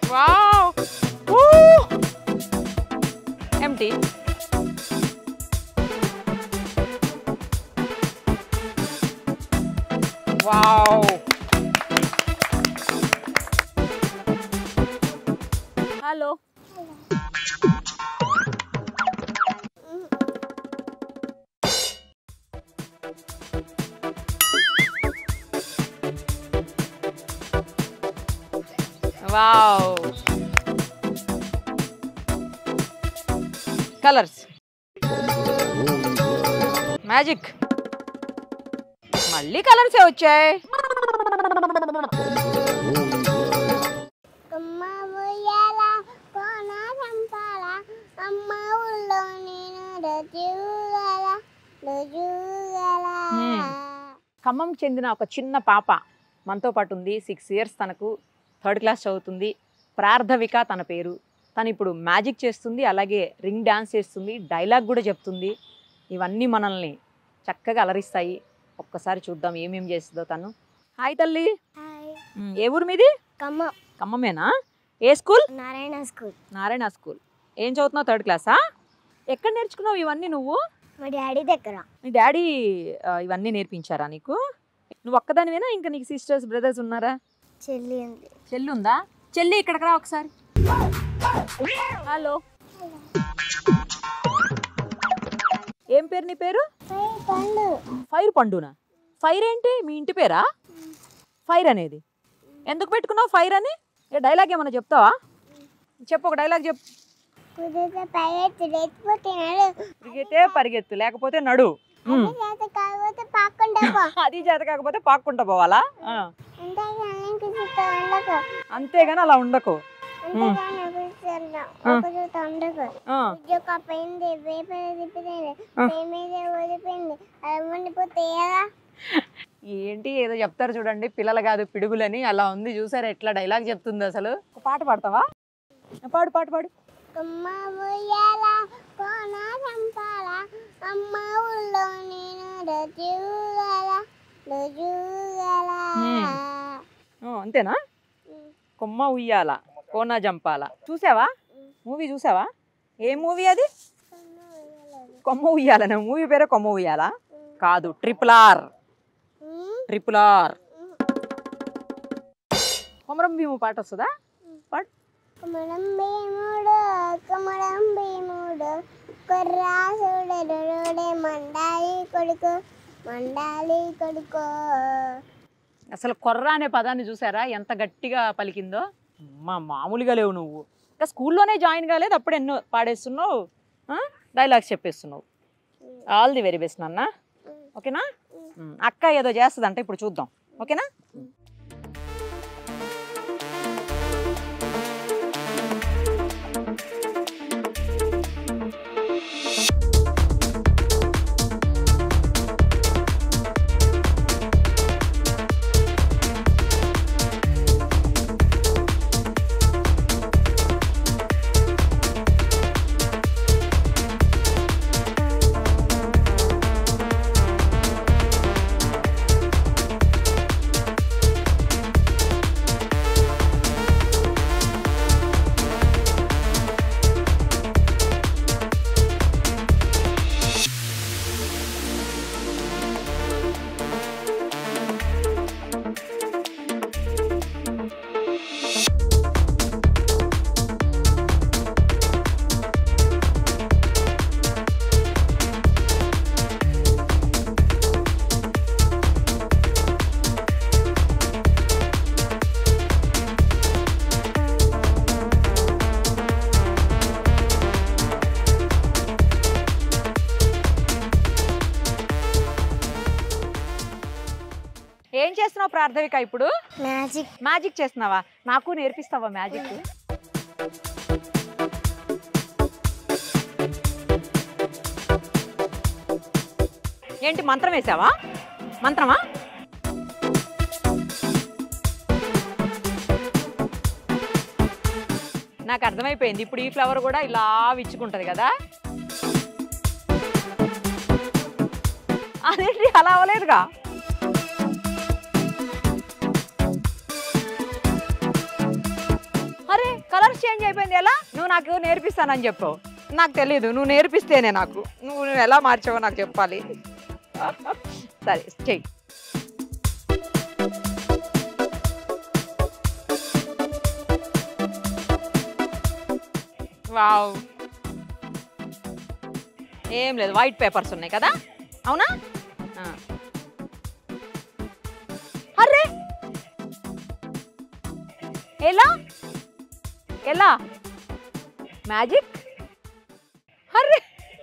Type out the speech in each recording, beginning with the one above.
Wow! Woo! Empty. Wow! Hello. Wow. Colors. Magic. మళ్ళీ colours వచ్చాయి. ఖమ్మంకి చెందిన ఒక చిన్న పాప మనతో పాటు ఉంది. 6 years, తనకు 3rd class చదువుతుంది. పార్థవిక తన పేరు. తను ఇప్పుడు మ్యాజిక్ చేస్తుంది, అలాగే రింగ్ డాన్స్ చేస్తుంది, డైలాగ్ కూడా చెప్తుంది. ఇవన్నీ మనల్ని చక్కగా అలరిస్తాయి. ఒక్కసారి చూద్దాం ఏమేమి చేస్తుందో తను. హాయ్ తల్లి. ఏ ఊరు మీది? ఖమ్మం. ఖమ్మమేనా? ఏ school? Narayana school. Narayana school. ఏం చదువుతున్నావు? 3rd class? ఎక్కడ నేర్చుకున్నావు ఇవన్నీ నువ్వు? మా డాడీ దగ్గర. మీ డాడీ ఇవన్నీ నేర్పించారా నీకు? నువ్వు ఒక్కదానివేనా, ఇంకా నీకు సిస్టర్స్ బ్రదర్స్ ఉన్నారా? చెల్లి ఉంది. చెల్లి ఉందా? చెల్లి ఇక్కడికి రా ఒకసారి. హలో. ఏం పేరు నీ పేరు? ఫైర్ పండునా? ఫైర్ ఏంటి? మీ ఇంటి పేరా ఫైర్ అనేది? ఎందుకు పెట్టుకున్నావు ఫైర్ అని? ఏ డైలాగ్ ఏమన్నా చెప్తావా? చెప్పు, ఒక డైలాగ్ చెప్పు. పరిగెత్తే పరిగెత్తు, లేకపోతే నడు. అది చేత కాకపోతే పాక్కుంటా పోవాలా? అంతేగాని అలా ఉండకు. ఏంటి ఏదో చెప్తారు చూడండి, పిల్లలు కాదు పిడుగులని. అలా ఉంది, చూసారా ఎట్లా డైలాగ్ చెప్తుంది అసలు. ఒక పాట పాడతావా? పాడు పాడు పాడు. అంతేనా? కొమ్మ ఉయ్యాల కోన జంపాల. చూసావా? మూవీ చూసావా? ఏ మూవీ అది? కొమ్మ ఉయ్యాలనా? మూవీ పేరే కొమ్మ ఉయ్యాల కాదు, RRR. కొమరం భీము పాట వస్తుందా? పాడు. కమలం భీముడు కమలం భీముడు కొర్రాసుడే మండాలి కొడుకు మండాలి కొడుకు. అసలు కొర్ర అనే పదాన్ని చూసారా ఎంత గట్టిగా పలికిందో? మామూలుగా లేవు నువ్వు. ఇంకా స్కూల్లోనే జాయిన్ కాలేదు, అప్పుడు ఎన్నో పాడేస్తున్నావు, డైలాగ్స్ చెప్పేస్తున్నావు. ఆల్ ది వెరీ బెస్ట్ నాన్న. ఓకేనా? అక్క ఏదో చేస్తుందంట, ఇప్పుడు చూద్దాం. ఓకేనా? ఏం చేస్తున్నావు ప్రార్థవిక ఇప్పుడు? మ్యాజిక్ చేస్తున్నావా? నాకు నేర్పిస్తావా మ్యాజిక్? ఏంటి మంత్రం వేసావా? మంత్రమా? నాకు అర్థమైపోయింది. ఇప్పుడు ఈ ఫ్లవర్ కూడా ఇలా విచ్చుకుంటది కదా? అదేంటి అలా అవ్వలేదుగా? అరే చేంజ్ అయిపోయింది ఎలా? నువ్వు నాకు నేర్పిస్తానని చెప్పావు, నాకు తెలీదు. నువ్వు నేర్పిస్తేనే నాకు, నువ్వు ఎలా మార్చావో నాకు చెప్పాలి. సరే చెయ్యి. వావ్, ఏం లేదు, వైట్ పేపర్స్ ఉన్నాయి కదా, అవునా? అరే ఎలా ఎలా మ్యాజిక్? అరే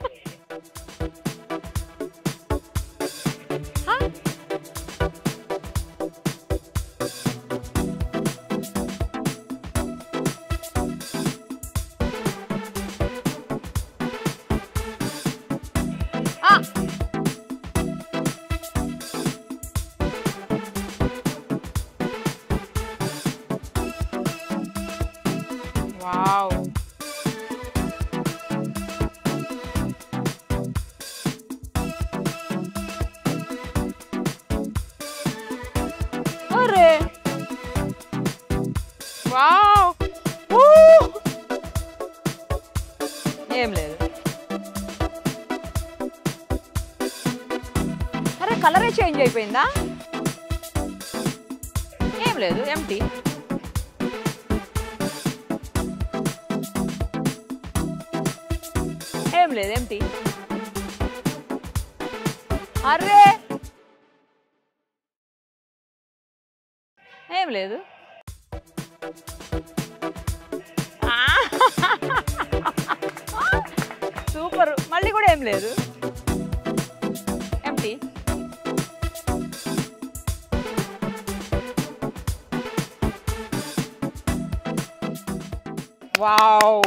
వావ్, అరే వావ్, ఏం లేదు. అరే కలరే చేంజ్ అయిపోయిందా? ఏం లేదు, ఎంటీ. ఏం లేదు, ఎంటీ. అరే ఏం లేదు. సూపర్, మళ్ళీ కూడా ఏం లేదు, ఎంటీ. వావ్,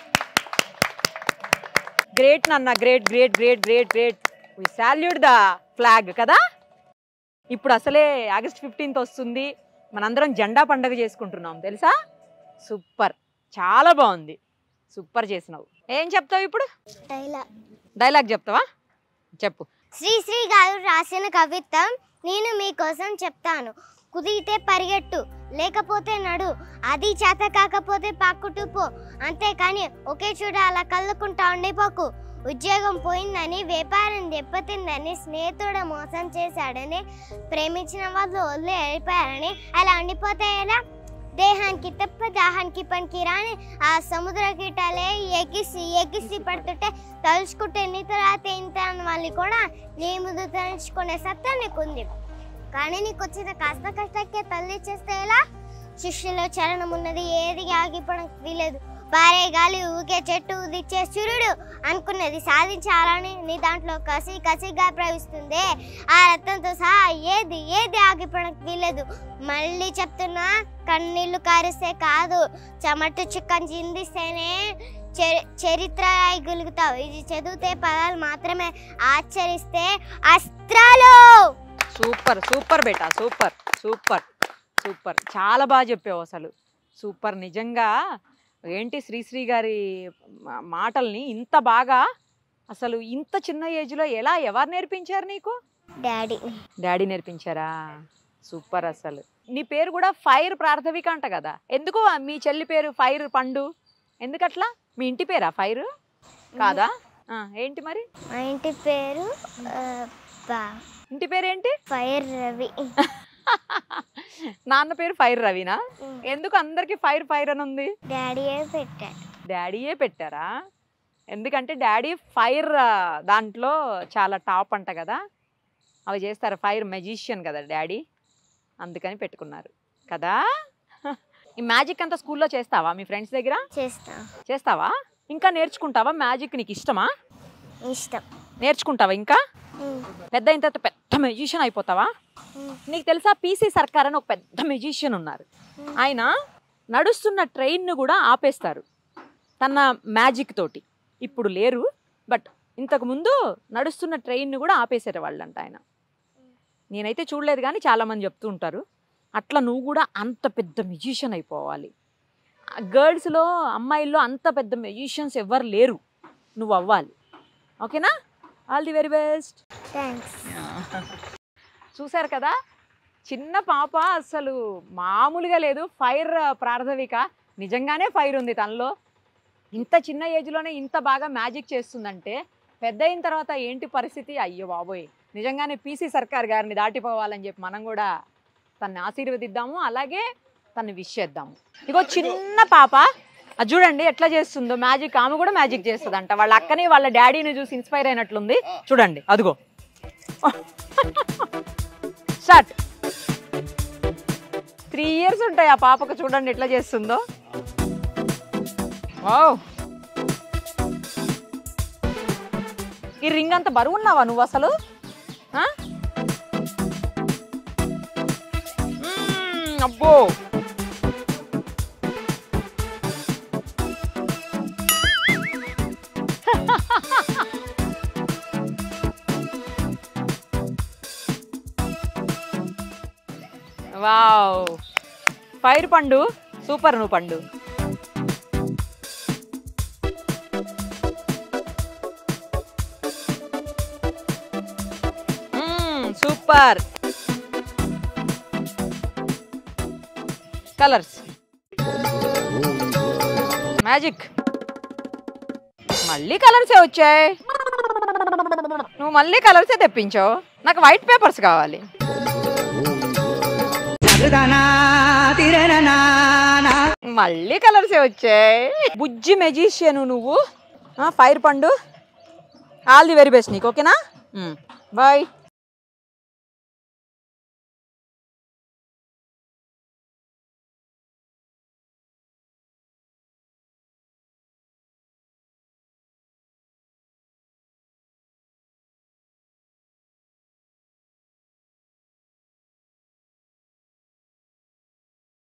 గ్రేట్ నాన్న, great great great great great. We salute the flag కదా. ఇప్పుడు అసలే ఆగస్ట్ 15th వస్తుంది, మనందరం జెండా పండుగ చేసుకుంటున్నాం తెలుసా. సూపర్, చాలా బాగుంది, సూపర్ చేసినావు. ఏం చెప్తావు ఇప్పుడు? డైలాగ్ చెప్తావా? చెప్పు. శ్రీశ్రీ గారు రాసిన కవిత్వం నేను మీకోసం చెప్తాను. కుదిరితే పరిగెట్టు, లేకపోతే నడు, అది చేత కాకపోతే పాక్కుటూ పో, అంతేకాని ఒకే చూడ అలా కళ్ళుకుంటా ఉండిపోకు. ఉద్యోగం పోయిందని, వ్యాపారం దెబ్బతిందని, స్నేహితుడు మోసం చేశాడని, ప్రేమించిన వాళ్ళు వదిలి వెళ్ళిపోయారని అలా ఉండిపోతే ఎలా? దేహానికి తప్ప దాహానికి పనికి రాని ఆ సముద్ర కీటాలే ఎగిసి ఎగిసి పడుతుంటే తలుచుకుంటే నీ తర్వాత ఇంత వాళ్ళని కూడా నీ ముందు తలుచుకునే సత్తా నీకుంది. కానీ నీకు వచ్చిన కాస్త కష్టకే తల్లి చేస్తే ఎలా? శిష్యులో చరణం ఉన్నది, ఏది ఆగిపోవడానికి వీలేదు. పారే గాలి, ఊగే చెట్టు, ఉదిచ్చే సూర్యుడు అనుకున్నది సాధించాలని నీ దాంట్లో కసి కసిగా ప్రవహిస్తుంది. ఆ రక్తంతో సహా ఏది ఏది ఆగిపోవడానికి వీలేదు. మళ్ళీ చెప్తున్నా, కన్నీళ్లు కారిస్తే కాదు, చెమట చుక్కని చిందిస్తేనే చరిత్ర రాయగలుగుతావు. ఇది చదివితే పదాలు మాత్రమే, ఆచరిస్తే అస్త్రాలు. సూపర్ సూపర్ బేటా, సూపర్ సూపర్ సూపర్, చాలా బాగా చెప్పావు అసలు. సూపర్, నిజంగా ఏంటి శ్రీశ్రీ గారి మాటల్ని ఇంత బాగా అసలు ఇంత చిన్న ఏజ్లో ఎలా, ఎవరు నేర్పించారు నీకు? డాడీ నేర్పించారా? సూపర్. అసలు నీ పేరు కూడా ఫైర్ ప్రార్థవిక అంట కదా, ఎందుకు మీ చెల్లి పేరు ఫైర్ పండు? ఎందుకట్లా? మీ ఇంటి పేరా ఫైర్ కాదా? ఏంటి మరి? మా ఇంటి పేరు ఇంటి పేరేంటి? ఫైర్ రవి. నాన్న పేరు ఫైర్ రవినా? ఎందుకు అందరికి ఫైర్ ఫైర్ అని ఉంది? డాడీయే పెట్టారా? ఎందుకంటే డాడీ ఫైర్ దాంట్లో చాలా టాప్ అంట కదా, అవి చేస్తారు. ఫైర్ మెజిషియన్ కదా డాడీ, అందుకని పెట్టుకున్నారు కదా. ఈ మ్యాజిక్ అంతా స్కూల్లో చేస్తావా? మీ ఫ్రెండ్స్ దగ్గర చేస్తావా? ఇంకా నేర్చుకుంటావా? మ్యాజిక్ నీకు ఇష్టమా? ఇష్టం. నేర్చుకుంటావా? ఇంకా పెద్ద అయిన తర్వాత పెద్ద మెజిషియన్ అయిపోతావా? నీకు తెలుసా, పీసీ సర్కార్ అని ఒక పెద్ద మెజిషియన్ ఉన్నారు. ఆయన నడుస్తున్న ట్రైన్ను కూడా ఆపేస్తారు తన మ్యాజిక్ తోటి. ఇప్పుడు లేరు, బట్ ఇంతకుముందు నడుస్తున్న ట్రైన్ను కూడా ఆపేసారు వాళ్ళంట ఆయన. నేనైతే చూడలేదు కానీ చాలామంది చెప్తూ ఉంటారు. అట్లా నువ్వు కూడా అంత పెద్ద మెజిషియన్ అయిపోవాలి. గర్ల్స్లో, అమ్మాయిల్లో అంత పెద్ద మెజిషియన్స్ ఎవ్వరు లేరు, నువ్వు అవ్వాలి. ఓకేనా? All the very best. చూసారు కదా, చిన్న పాప అసలు మామూలుగా లేదు. ఫైర్ ప్రార్థవిక నిజంగానే ఫైర్ ఉంది తనలో. ఇంత చిన్న ఏజ్లోనే ఇంత బాగా మ్యాజిక్ చేస్తుందంటే పెద్ద అయిన తర్వాత ఏంటి పరిస్థితి? అయ్యో బాబోయ్, నిజంగానే పీసీ సర్కార్ గారిని దాటిపోవాలని చెప్పి మనం కూడా తన్ని ఆశీర్వదిద్దాము, అలాగే తన్ని విష్ చేద్దాము. ఇగో చిన్న పాప అది చూడండి ఎట్లా చేస్తుందో మ్యాజిక్. ఆమె కూడా మ్యాజిక్ చేస్తుందంట. వాళ్ళ అక్కని వాళ్ళ డాడీని చూసి ఇన్స్పైర్ అయినట్లుంది. చూడండి అదిగో స్టార్ట్. 3 years ఉంటాయి ఆ పాపకు. చూడండి ఎట్లా చేస్తుందో. వావ్, ఈ రింగ్ అంత బరువు ఉన్నావా నువ్వు అసలు? అబ్బో, వావ్, ఫైర్ పండు, సూపర్ నువ్వు పండు. సూపర్. Colours magic. మళ్ళీ కలర్సే వచ్చాయి. నువ్వు మళ్ళీ కలర్సే తెప్పించావు. నాకు వైట్ పేపర్స్ కావాలి. మళ్ళీ కలర్సే వచ్చాయి. బుజ్జి మెజిషియన్ నువ్వు. ఫైర్ పండు, ఆల్ ది వెరీ బెస్ట్ నీకు. ఓకేనా? బాయ్.